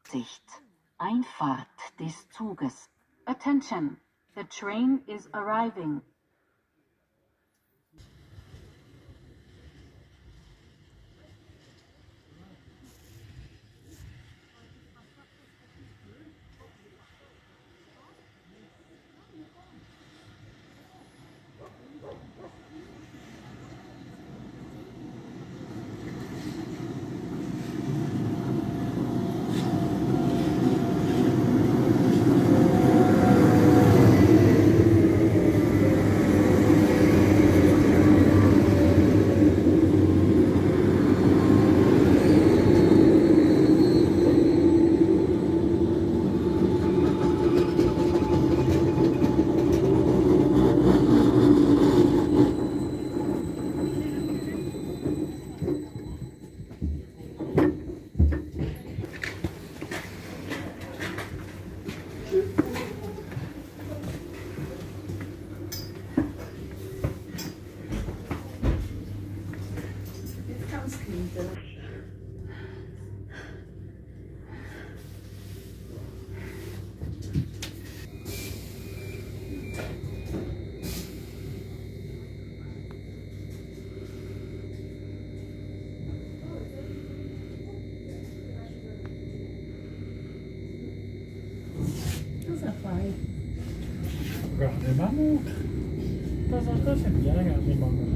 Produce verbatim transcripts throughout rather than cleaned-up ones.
Sicht. Einfahrt des Zuges. Attention, the train is arriving. Regarder ma montre. De temps en temps, j'aime bien regarder ma montre.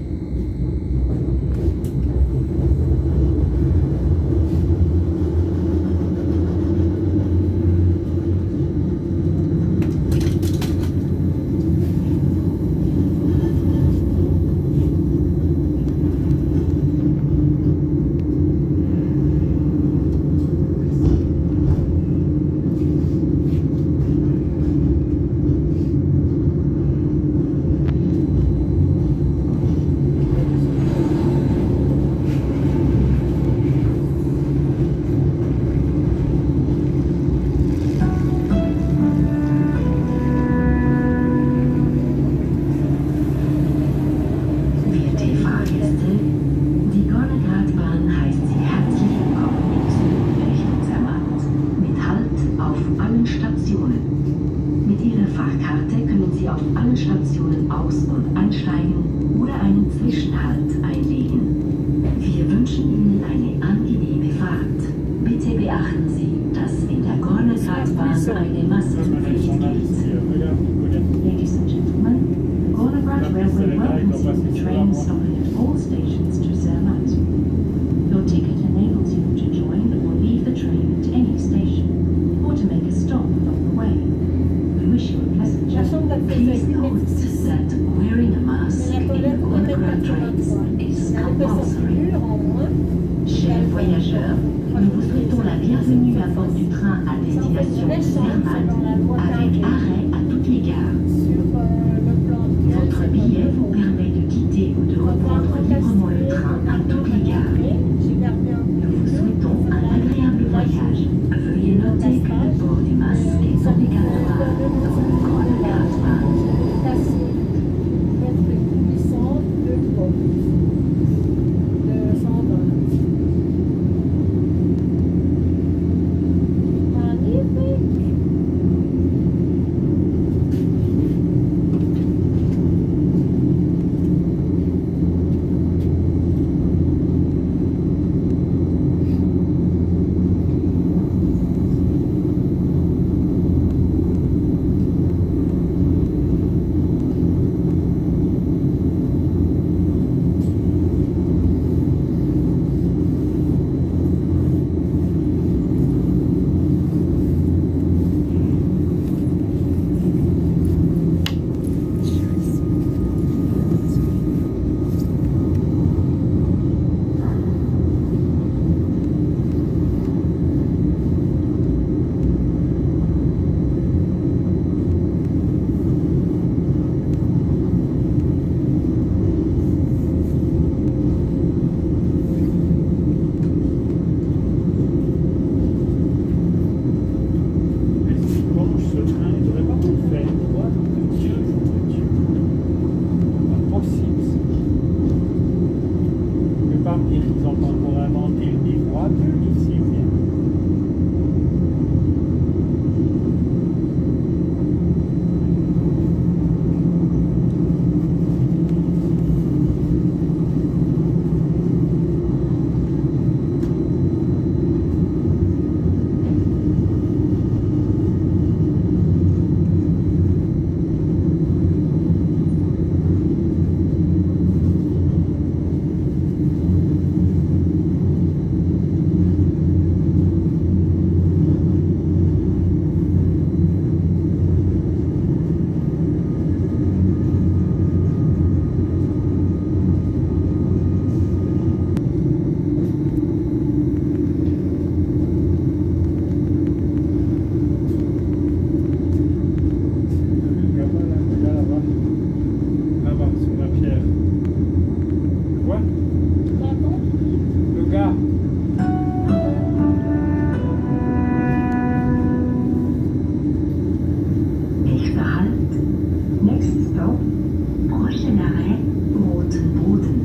Stationen aus- und einsteigen oder einen Zwischenhalt einlegen. Wir wünschen Ihnen eine angenehme Fahrt. Bitte beachten Sie, dass in der Gornergratbahn eine Maskenpflicht gilt. Ladies and gentlemen, Gornergrat Railway welcomes you to train stopping at all stations to Zermatt. Your ticket enables you to join or leave the train at any station, or to make a stop along the way. We wish you a pleasant journey. Please note that wearing a mask in Gornergrat trains is compulsory. Chers voyageurs, nous vous souhaitons la bienvenue à bord du train à destination de Zermatt, avec arrêt à toutes les gares. Votre billet vous permet de quitter ou de reprendre librement le train à toutes les gares. Nous vous souhaitons un agréable voyage. Veuillez noter que le port du masque est obligatoire dans le Gornergratbahn. Ils ont encore inventé le miroir ici. Quoi? Le gars. Nächster Halt. Next stop. Prochain arrêt. Roten Boden.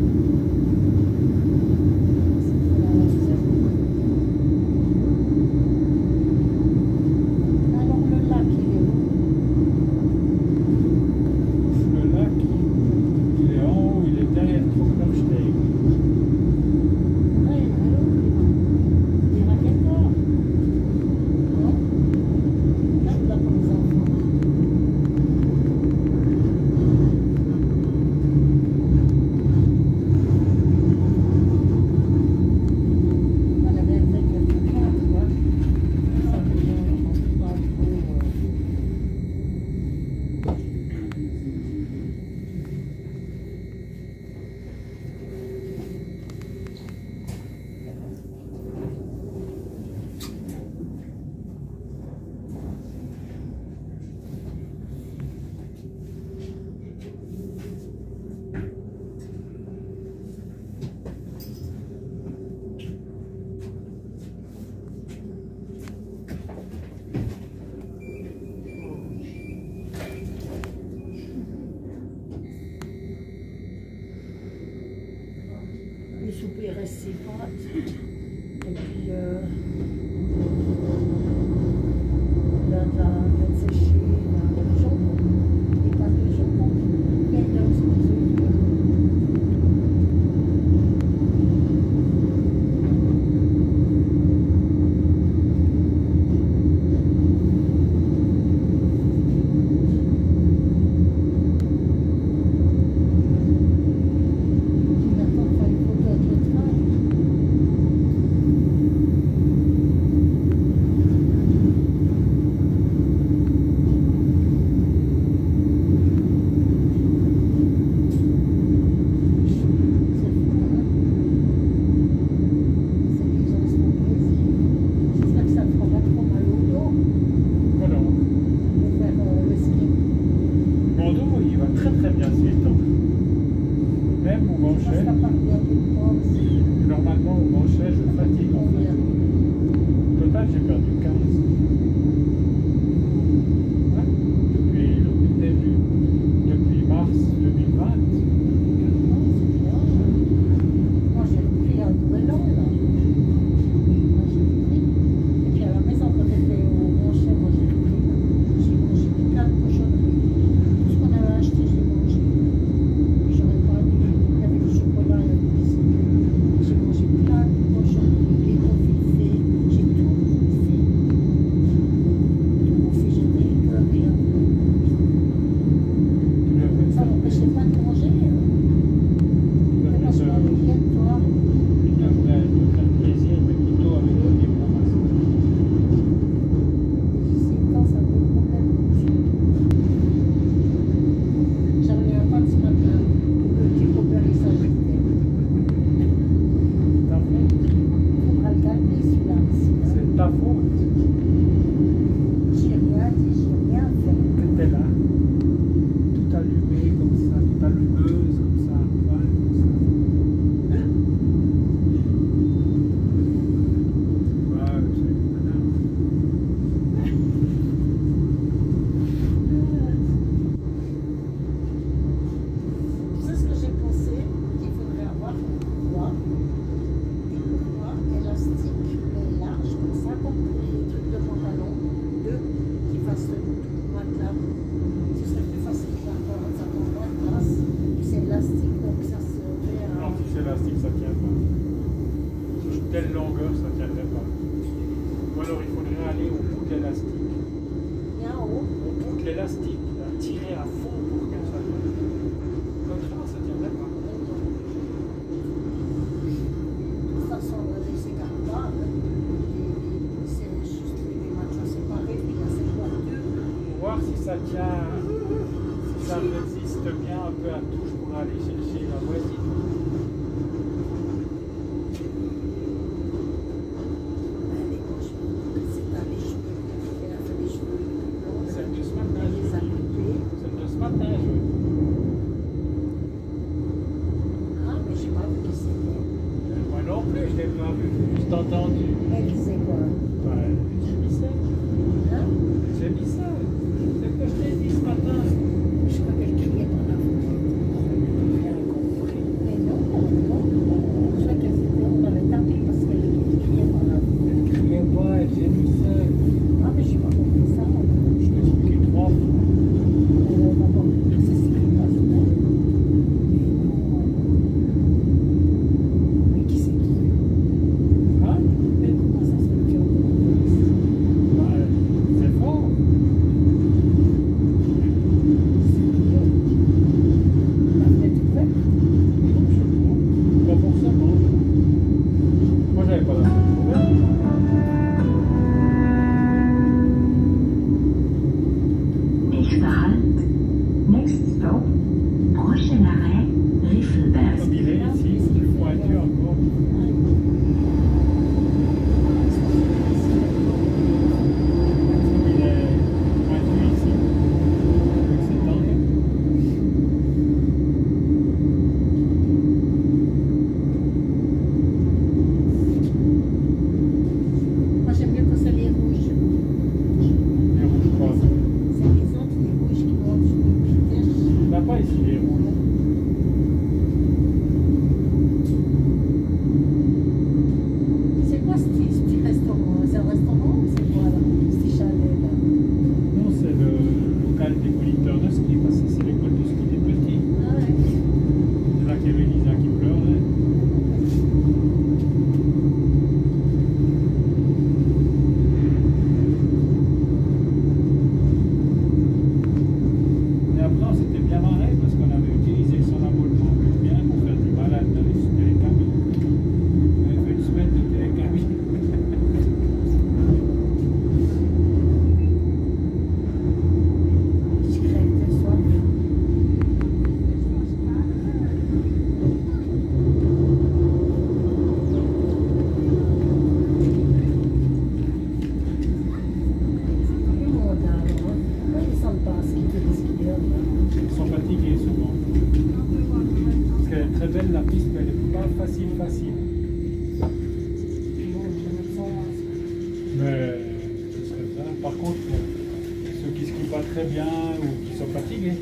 Souper resté pâtes et puis euh, la, la, la séchée, la jambon, les pâtes de jambon, les deux Normalement, au manchet, je fatigue en fait. Au total, j'ai perdu quinze. Ouais. Depuis le début, depuis mars deux mille vingt. Moi, j'ai repris un nouvel an, là. Moi, j'ai repris. Et puis à la maison, quand j'étais au manchet, moi, j'ai repris. J'ai mangé plein de cochonneries. Tout ce qu'on avait acheté, j'ai mangé. J'aurais pas dû. Il y avait du chocolat, il y avait du biscuit. J'ai mangé plein de cochonneries, les confits, j'ai tout bouffé. Tout bouffé, j'étais écœurée. Ça m'empêchait pas de manger. Hein. Comment je m'en viens, toi? Il devrait me faire plaisir, mais plutôt avec le livre. C'est quand ça me pose problème. J'arrivais pas ce matin. Le petit Robert, il s'agitait. Ta faute. Il faudra le calmer, celui-là. C'est ta faute. J'ai rien dit, j'ai rien fait. T'étais là, tout allumé comme ça, tout allumeuse comme ça, ouais, comme ça. Ouais, c'est madame. Tu sais ce que j'ai pensé? Qu'il faudrait avoir une courroie, une courroie élastique, mais large, comme ça, comme pour les trucs de pantalon, deux qui fassent le matelas. Ce serait plus facile de faire ça prend moins de place. Puis c'est élastique, donc ça se fait Non, à... si c'est élastique, ça tient pas. Sur telle longueur, ça tiendrait pas. Ou alors il faudrait aller au bout de l'élastique. Et en haut, Au bout de l'élastique, là, tirer à fond pour que ça tienne. Comme ça, ça tiendrait pas. de toute façon, c'est cartable. C'est juste les matelas séparés, puis là c'est quoi deux. Pour voir si ça tient, si ça résiste bien un peu à touche pour aller chercher la voisine. Allez, moi je me c'est pas les cheveux. Elle a fait les cheveux longs. Celle de ce matin, Elle les a je- coupés. celle de ce matin, je... Ah, mais j'ai plus, je t'ai pas vu. Je t'ai entendu. Elle disait quoi? Ouais, j'ai mis ça. Hein? J'ai mis ça. C'est ce que je t'ai dit ce matin. Je crois qu'elle criait dans la foule. Mais non, non. Je crois qu'elle était, on avait tapé parce qu'elle criait dans la foule. Elle criait pas, elle gémissait. Ah, mais j'ai pas compris ça. Je t'ai expliqué trois fois. Elle n'a pas compris que c'est ce qui passe. Mais qui c'est qui? Hein? Mais comment ça se fait qu'il y a autant de police? Bah, c'est fort. La fenêtre ouverte? Non, je sais pas. Pas forcément. Moi, j'avais pas la fenêtre ouverte. Nächster Halt. Next stop. Prochain arrêt, Riffelberg. Comme il est ici, c'est plus pointu encore. Il est pointu ici. Avec cet angle. Moi j'aime mieux quand c'est les rouges. Les rouges pas. C'est les autres, les rouges qui montent sur le vitesse. Il n'y en a pas ici les rouges. C'est quoi ce petit, ce petit restaurant? C'est un restaurant ou c'est quoi là? Ce petit chalet là? Non, c'est le local des conducteurs de ski, parce que c'est l'école de ski des petits. Ah ouais. C'est là qu'il y avait Lisa qui pleurait. Et après, on s'était bien marré parce qu'on avait utilisé son abonnement bien pour faire des balades dans les télécabines. On avait fait une semaine de télécabine. Je crève de soif. C'est plus mon âme, hein. Moi, ils ne sentent pas ce qu'ils veulent, ce qu'ils veulent, là. Ils sont fatigués souvent. Parce qu'elle est très belle la piste, mais elle n'est pas facile, facile. Bon, je me sens. Mais ce serait ça. Par contre, ceux qui ne skient pas très bien ou qui sont fatigués.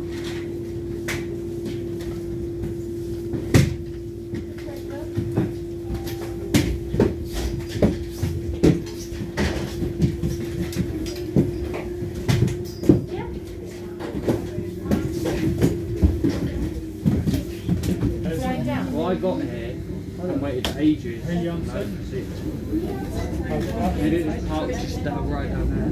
Well, I got here and waited ages. Hey, Janssen. And it was parked just down right down there.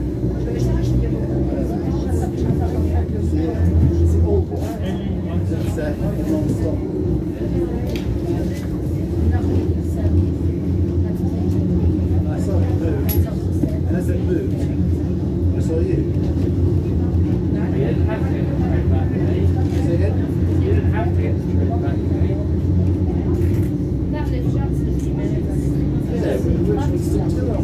Ellie Janssen. Has it moved? I saw you. You didn't have to get the train back, eh? Say again? You didn't have to get the train back, eh? Yeah, which one's still too